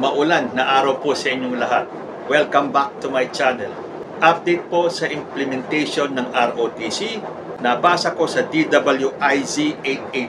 Maulan na araw po sa inyong lahat. Welcome back to my channel. Update po sa implementation ng ROTC. Nabasa ko sa DWIZ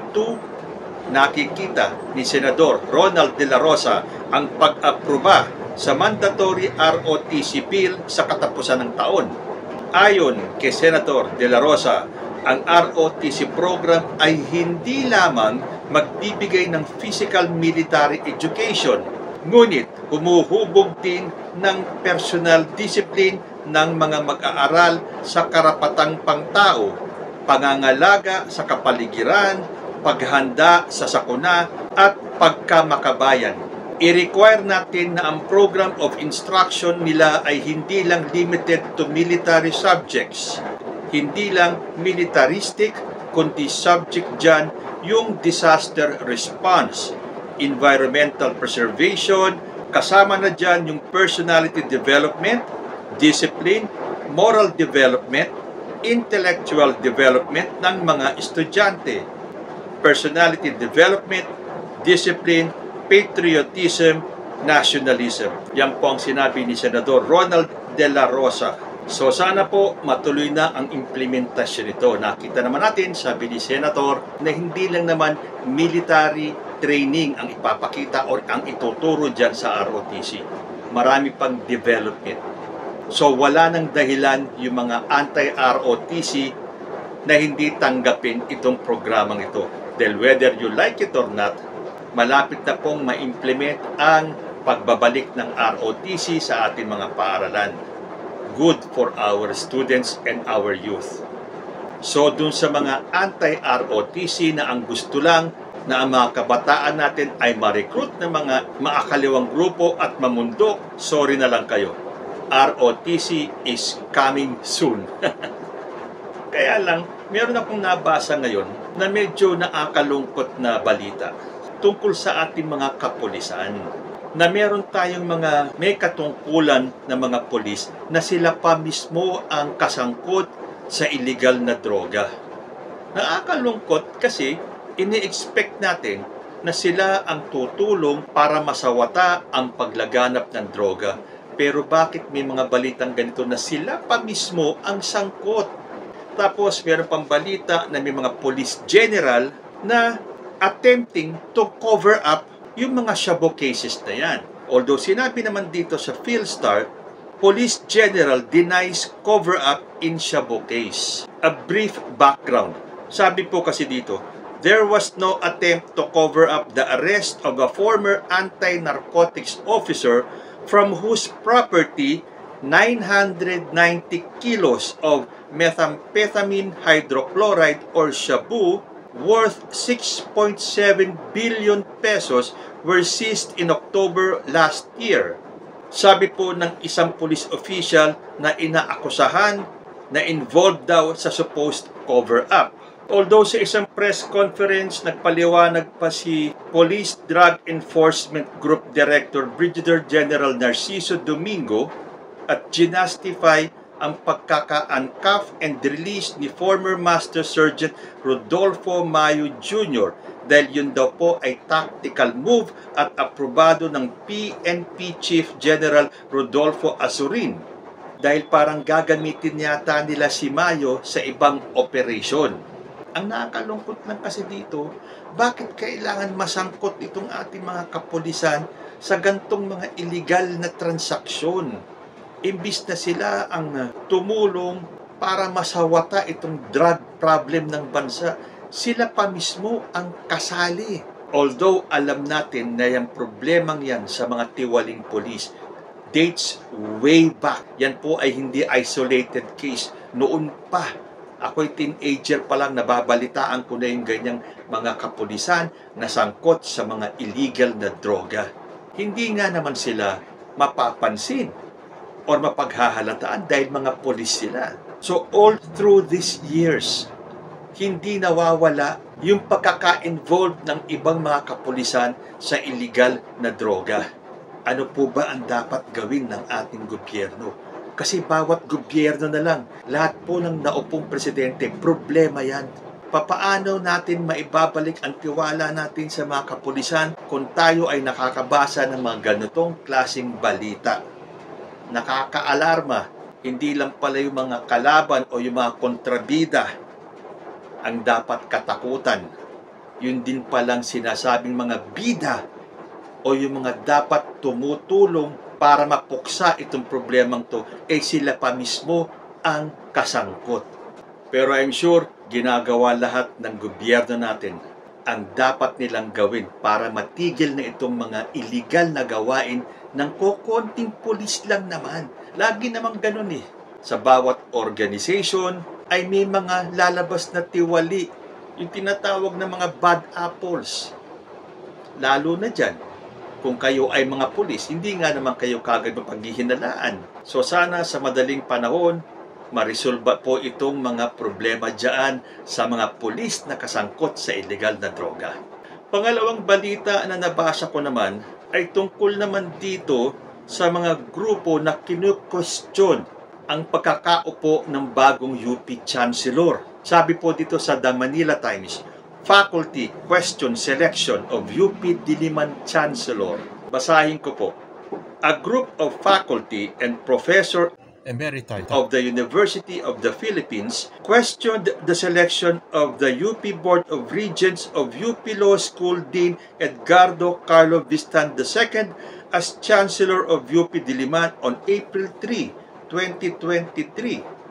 882, nakikita ni Senador Ronald De La Rosa ang pag-aproba sa mandatory ROTC bill sa katapusan ng taon. Ayon kay Senator De La Rosa, ang ROTC program ay hindi lamang magbibigay ng physical military education, ngunit humuhubog din ng personal discipline ng mga mag-aaral sa karapatang pangtao, pangangalaga sa kapaligiran, paghanda sa sakuna at pagkamakabayan. I-require natin na ang program of instruction nila ay hindi lang limited to military subjects, hindi lang militaristic, kundi subject dyan yung disaster response, environmental preservation, kasama na dyan yung personality development, discipline, moral development, intellectual development ng mga estudyante, personality development, discipline, patriotism, nationalism. Yan po ang sinabi ni Senador Ronald De La Rosa. So sana po matuloy na ang implementasyon nito. Nakita naman natin, sabi ni Senator, na hindi lang naman military training ang ipapakita o ang ituturo dyan sa ROTC. Marami pang development. So wala nang dahilan yung mga anti-ROTC na hindi tanggapin itong programang ito. Dahil whether you like it or not, malapit na pong ma-implement ang pagbabalik ng ROTC sa ating mga paaralan. Good for our students and our youth. So dun sa mga anti-ROTC na ang gusto lang na ang mga kabataan natin ay ma-recruit ng mga maakaliwang grupo at mamundok, sorry na lang kayo. ROTC is coming soon. Kaya lang, meron akong nabasa ngayon na medyo nakakalungkot na balita tungkol sa ating mga kapulisan, na meron tayong mga may katungkulan na mga pulis na sila pa mismo ang kasangkot sa illegal na droga. Nakakalungkot kasi ini-expect natin na sila ang tutulong para masawata ang paglaganap ng droga. Pero bakit may mga balitang ganito na sila pa mismo ang sangkot? Tapos meron pang balita na may mga police general na attempting to cover up yung mga shabu cases na yan. Although sinabi naman dito sa Philstar, Police General denies cover-up in shabu case. A brief background. Sabi po kasi dito, there was no attempt to cover up the arrest of a former anti-narcotics officer from whose property 990 kilos of methamphetamine hydrochloride or shabu worth 6.7 billion pesos were seized in October last year. Sabi po ng isang police official na inaakusahan na involved daw sa supposed cover-up. Although sa isang press conference, nagpaliwanag pa si Police Drug Enforcement Group Director Brigadier General Narciso Domingo at ginastify ang pagkaka-uncuff and release ni former Master Sergeant Rodolfo Mayo Jr. dahil yun daw po ay tactical move at aprobado ng PNP Chief General Rodolfo Azurin dahil parang gagamitin yata nila si Mayo sa ibang operation. Ang nakakalungkot lang kasi dito, bakit kailangan masangkot itong ating mga kapulisan sa gantong mga illegal na transaksyon? Imbis na sila ang tumulong para masawata itong drug problem ng bansa, sila pa mismo ang kasali. Although alam natin na yung problemang yan sa mga tiwaling polis dates way back. Yan po ay hindi isolated case. Noon pa, ako'y teenager pa lang, nababalitaan ko na yung ganyang mga kapulisan na sangkot sa mga illegal na droga. Hindi nga naman sila mapapansin or mapaghahalataan dahil mga polis sila. So all through these years, hindi nawawala yung pagkaka-involved ng ibang mga kapulisan sa illegal na droga. Ano po ba ang dapat gawin ng ating gobyerno? Kasi bawat gobyerno na lang, lahat po ng naupong presidente, problema yan. Papaano natin maibabalik ang tiwala natin sa mga kapulisan kung tayo ay nakakabasa ng mga ganitong klaseng balita? Nakakaalarma, hindi lang pala yung mga kalaban o yung mga kontrabida ang dapat katakutan. Yun din palang sinasabing mga bida o yung mga dapat tumutulong para mapuksa itong problemang to, sila pa mismo ang kasangkot. Pero I'm sure, ginagawa lahat ng gobyerno natin ang dapat nilang gawin para matigil na itong mga illegal na gawain ng kokonting pulis lang naman. Lagi namang ganun eh. Sa bawat organization ay may mga lalabas na tiwali, yung tinatawag na mga bad apples. Lalo na dyan, kung kayo ay mga pulis, hindi nga naman kayo kagad mapaghihinalaan. So sana sa madaling panahon, marisolba po itong mga problema dyan sa mga pulis na kasangkot sa illegal na droga. Pangalawang balita na nabasa ko naman ay tungkol naman dito sa mga grupo na kinu-question ang pagkakaupo ng bagong UP Chancellor. Sabi po dito sa The Manila Times, Faculty question selection of UP Diliman Chancellor. Basahin ko po. A group of faculty and professor emeriti of the University of the Philippines questioned the selection of the UP Board of Regents of UP Law School Dean Edgardo Carlo Vistan II as Chancellor of UP Diliman on April 3, 2023.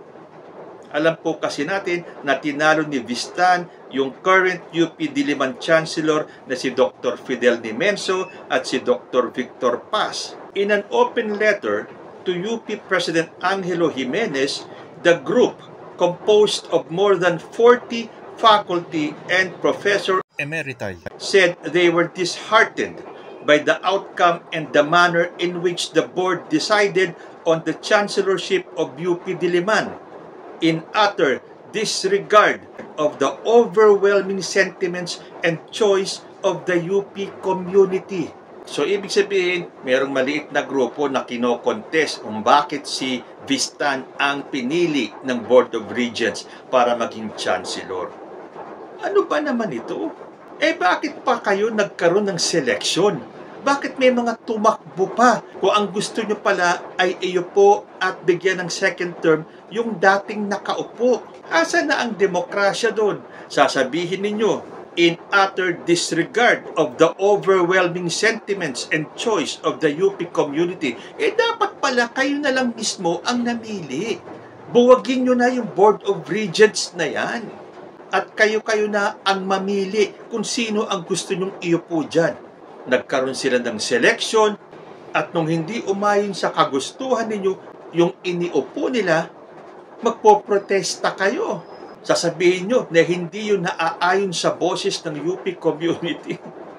Alam po kasi natin na tinalo ni Vistan yung current UP Diliman Chancellor na si Dr. Fidel Nimenso at si Dr. Victor Paz. In an open letter to UP President Angelo Jimenez, the group, composed of more than 40 faculty and professor emeriti, said they were disheartened by the outcome and the manner in which the board decided on the chancellorship of UP Diliman, in utter disregard of the overwhelming sentiments and choice of the UP community. So, ibig sabihin, mayroong maliit na grupo na kino-contest kung bakit si Vistan ang pinili ng Board of Regents para maging Chancellor. Ano ba naman ito? Bakit pa kayo nagkaroon ng selection? Bakit may mga tumakbo pa? Kung ang gusto nyo pala ay iyo po at bigyan ng second term yung dating nakaupo. Asa na ang demokrasya doon? Sasabihin ninyo, in utter disregard of the overwhelming sentiments and choice of the UP community, dapat pala kayo na lang mismo ang namili. Buwagin nyo na yung Board of Regents na yan. At kayo-kayo na ang mamili kung sino ang gusto nyong iupo dyan. Nagkaroon sila ng selection at nung hindi umayon sa kagustuhan ninyo yung iniupo nila, magpoprotesta kayo. Sasabihin nyo na hindi yun naaayon sa boses ng UP community.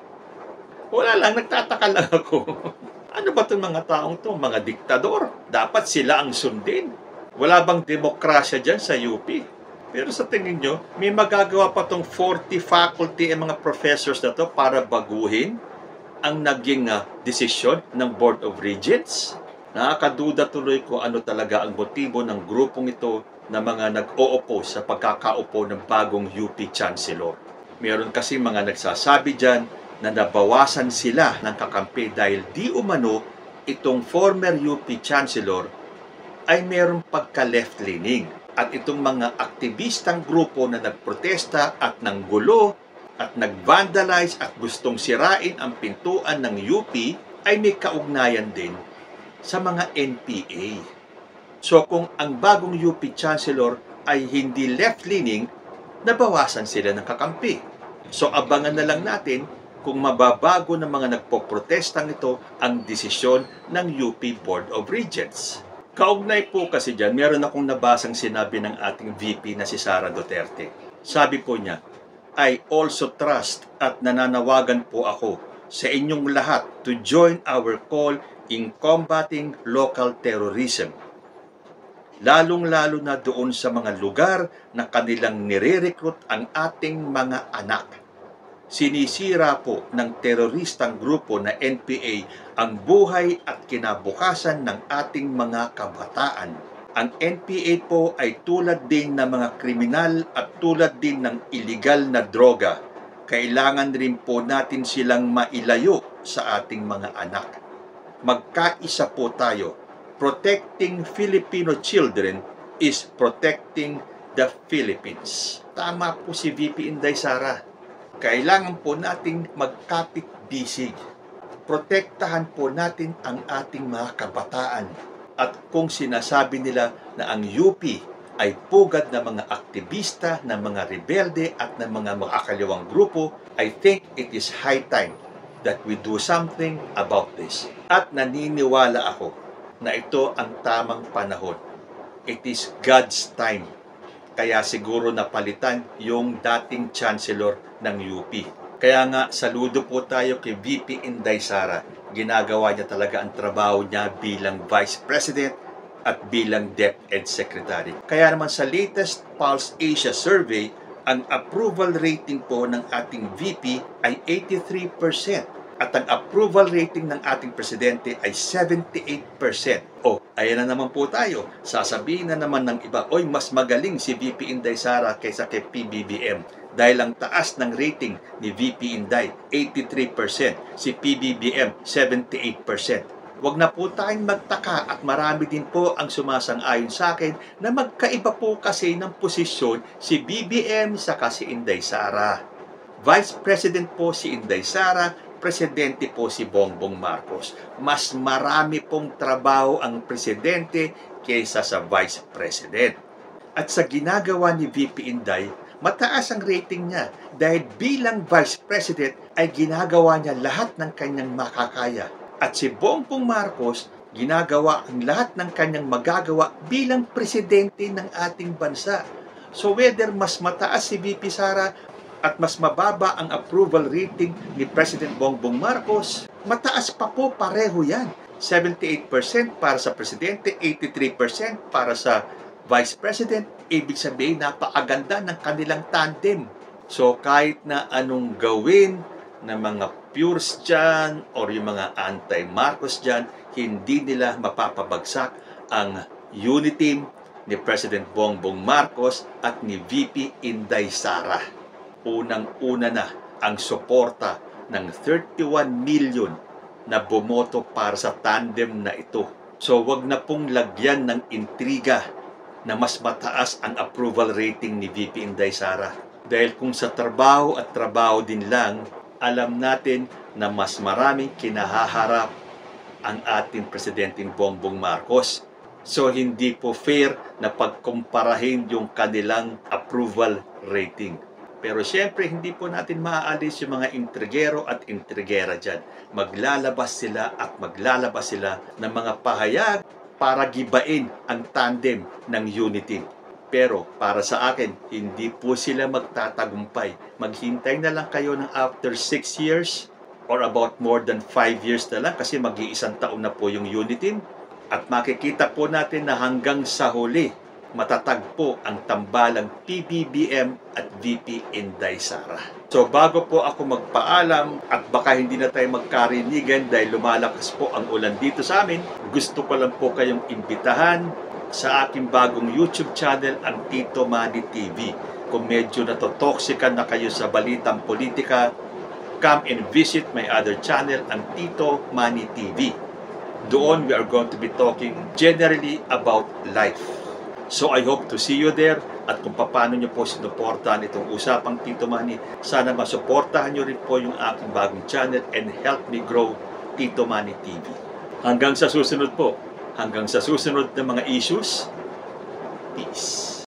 Wala lang, nagtataka lang ako. Ano ba itong mga taong to? Mga diktador. Dapat sila ang sundin. Wala bang demokrasya dyan sa UP? Pero sa tingin nyo, may magagawa pa itong 40 faculty and mga professors na to para baguhin ang naging desisyon ng Board of Regents? Nakakaduda tuloy ko ano talaga ang motibo ng grupong ito na mga nag-o-oppose sa pagkakaupo ng bagong UP Chancellor. Meron kasi mga nagsasabi dyan na nabawasan sila ng kakampi dahil di umano itong former UP Chancellor ay meron pagka-left-leaning. At itong mga aktivistang grupo na nagprotesta at nanggulo at nag-vandalize at gustong sirain ang pintuan ng UP ay may kaugnayan din sa mga NPA. So kung ang bagong UP Chancellor ay hindi left-leaning, nabawasan sila ng kakampi. So abangan na lang natin kung mababago ng mga nagpoprotestang ito ang desisyon ng UP Board of Regents. Kaugnay po kasi dyan, meron akong nabasang sinabi ng ating VP na si Sara Duterte. Sabi po niya, I also trust at nananawagan po ako sa inyong lahat to join our call in combating local terrorism. Lalong-lalo na doon sa mga lugar na kanilang nire-recruit ang ating mga anak. Sinisira po ng teroristang grupo na NPA ang buhay at kinabukasan ng ating mga kabataan. Ang NPA po ay tulad din ng mga kriminal at tulad din ng illegal na droga. Kailangan rin po natin silang mailayo sa ating mga anak. Magkaisa po tayo. Protecting Filipino children is protecting the Philippines. Tama po si VP Inday Sara. Kailangan po nating magkapit-bisig. Protektahan po natin ang ating mga kabataan. At kung sinasabi nila na ang UP ay pugad ng mga aktivista, ng mga rebelde at ng mga makakaliwang grupo, I think it is high time that we do something about this. At naniniwala ako na ito ang tamang panahon. It is God's time. Kaya siguro napalitan yung dating chancellor ng UP. Kaya nga, saludo po tayo kay VP Inday Sara. Ginagawa niya talaga ang trabaho niya bilang Vice President at bilang DepEd Secretary. Kaya naman sa latest Pulse Asia Survey, ang approval rating po ng ating VP ay 83%. At ang approval rating ng ating presidente ay 78%. O, ayan na naman po tayo. Sasabihin na naman ng iba, oy, mas magaling si VP Inday Sara kaysa kay PBBM. Dahil ang taas ng rating ni VP Inday, 83%. Si PBBM, 78%. Huwag na po tayong magtaka at marami din po ang sumasang-ayon sa akin na magkaiba po kasi ng posisyon si BBM saka si Inday Sara. Vice President po si Inday Sara, Presidente po si Bongbong Marcos. Mas marami pong trabaho ang Presidente kaysa sa Vice President. At sa ginagawa ni VP Inday, mataas ang rating niya dahil bilang Vice President ay ginagawa niya lahat ng kanyang makakaya. At si Bongbong Marcos, ginagawa ang lahat ng kanyang magagawa bilang Presidente ng ating bansa. So whether mas mataas si VP Sara at mas mababa ang approval rating ni President Bongbong Marcos, mataas pa po pareho yan. 78% para sa Presidente, 83% para sa Vice President. Ibig sabihin, napakaganda ng kanilang tandem. So kahit na anong gawin ng mga pures dyan or yung mga anti-Marcos dyan, hindi nila mapapabagsak ang unity ni President Bongbong Marcos at ni VP Inday Sara. Unang-una na ang suporta ng 31 million na bumoto para sa tandem na ito. So wag na pong lagyan ng intriga na mas mataas ang approval rating ni VP Inday Sara. Dahil kung sa trabaho at trabaho din lang, alam natin na mas maraming kinahaharap ang ating Presidenteng Bongbong Marcos. So hindi po fair na pagkumparahin yung kanilang approval rating. Pero siyempre, hindi po natin maaalis yung mga intrigero at intrigera dyan. Maglalabas sila ng mga pahayag para gibain ang tandem ng unity. Pero para sa akin, hindi po sila magtatagumpay. Maghintay na lang kayo ng after 6 years or about more than 5 years na lang kasi mag-iisang taon na po yung unity. At makikita po natin na hanggang sa huli, matatagpo ang tambalang PBBM at VP Inday Sara. So bago po ako magpaalam at baka hindi na tayo magkarinigan dahil lumalakas po ang ulan dito sa amin, gusto ko lang po kayong imbitahan sa aking bagong YouTube channel, ang Tito Manny TV. Kung medyo natotoxican na kayo sa balitang politika, come and visit my other channel, ang Tito Manny TV. Doon we are going to be talking generally about life. So I hope to see you there at kung paano nyo po sinuportahan itong usapang Tito Manny, sana masuportahan nyo rin po yung aking bagong channel and help me grow Tito Manny TV. Hanggang sa susunod po, hanggang sa susunod na mga issues, peace.